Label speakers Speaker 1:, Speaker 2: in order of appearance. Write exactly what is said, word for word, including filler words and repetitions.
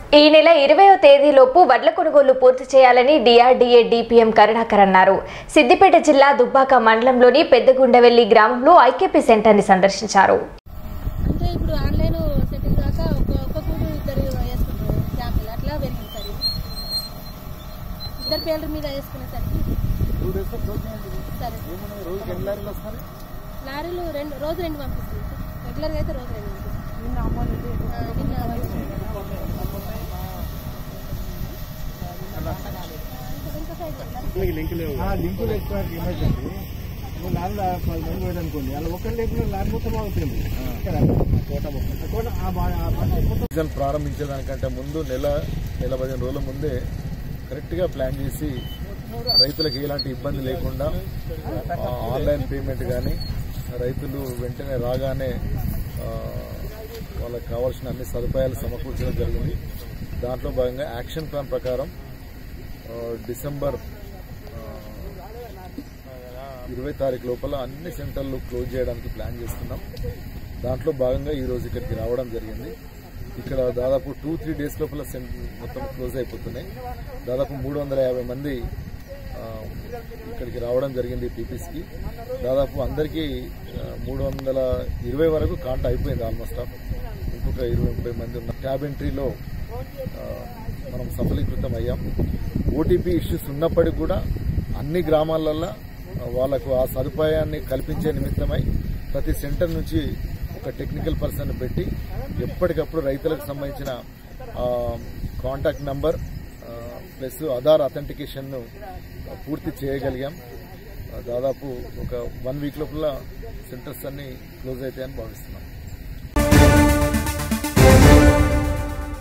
Speaker 1: ఈ నెల ఇరవైవ తేదీలోపు వడ్ల కొనుగోలు పూర్తి చేయాలని డిఆర్డీఏ డిపిఎం కరుణాకర్ అన్నారు. సిద్దిపేట జిల్లా దుబ్బాక మండలంలోని పెద్దగుండవెల్లి గ్రామంలో ఐకేపీ సెంటర్ని సందర్శించారు.
Speaker 2: అంటే ఇప్పుడు ఆన్లైన్ సెట్టింగ్ దాకా ఒక ఒక పూలు ఇద్దరు వేసుకుంటారు క్యాంపులు అట్లా పెరిగింది. ఇద్దరు పేర్ల మీద వేసుకునేసరికి లారీలు రెండు రోజు రెండు పంపిస్తుంది. రెగ్యులర్గా అయితే రోజు రెండు
Speaker 3: లింకులు ఎక్కువ అనుకోండి అలా ఒకటి లేకుండా లారీ మొత్తం అవుతుంది.
Speaker 4: సీజన్ ప్రారంభించేదానికంటే ముందు నెల నెల పదిహేను రోజుల ముందే కరెక్ట్గా ప్లాన్ చేసి రైతులకు ఎలాంటి ఇబ్బంది లేకుండా ఆన్లైన్ పేమెంట్ కానీ రైతులు వెంటనే రాగానే వాళ్ళకి కావాల్సిన అన్ని సదుపాయాలు సమకూర్చడం జరిగింది. దాంట్లో భాగంగా యాక్షన్ ప్లాన్ ప్రకారం డిసెంబర్ ఇరవై తారీఖు లోపల అన్ని సెంటర్లు క్లోజ్ చేయడానికి ప్లాన్ చేస్తున్నాం. దాంట్లో భాగంగా ఈరోజు ఇక్కడికి రావడం జరిగింది. ఇక్కడ దాదాపు టూ త్రీ డేస్ లోపల మొత్తం క్లోజ్ అయిపోతున్నాయి. దాదాపు మూడు వందల యాభై మంది ఇక్కడికి రావడం జరిగింది. పీపీసీకి దాదాపు అందరికీ మూడు వందల ఇరవై వరకు కాంట అయిపోయింది. ఆల్మోస్ట్ ఆఫ్ ఇంకొక ఇరవై ముప్పై మంది ఉన్న ట్యాబ్ ఎంట్రీలో మనం సఫలీకృతం అయ్యాం. ఓటీపీ ఇష్యూస్ ఉన్నప్పటికీ కూడా అన్ని గ్రామాలల్లో వాళ్లకు ఆ సదుపాయాన్ని కల్పించే నిమిత్తమై ప్రతి సెంటర్ నుంచి ఒక టెక్నికల్ పర్సన్ పెట్టి ఎప్పటికప్పుడు రైతులకు సంబంధించిన కాంటాక్ట్ నంబర్ ప్లస్ ఆధార్ అథెంటికేషన్ను పూర్తి చేయగలిగాం. దాదాపు ఒక వన్ వీక్ లోపల సెంటర్స్ అన్ని క్లోజ్ అవుతాయని భావిస్తున్నాం.